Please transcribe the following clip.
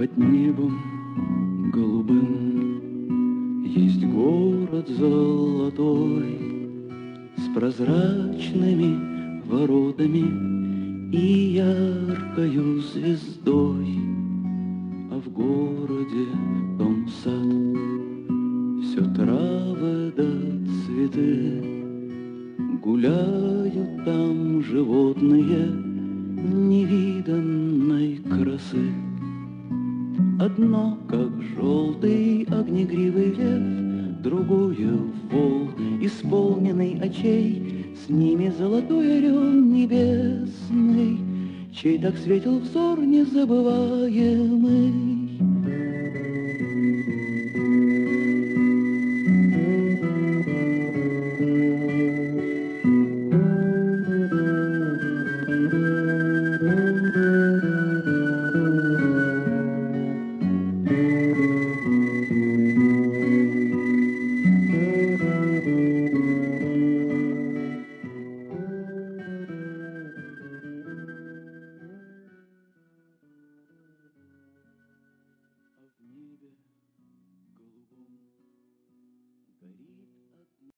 Под небом голубым есть город золотой с прозрачными воротами и яркою звездой, а в городе том сад, все травы да цветы, гуляют там животные невиданной красы. Одно, как желтый огнегривый лев, другое вол, исполненный очей, с ними золотой орел небесный, чей так светил взор незабываемый.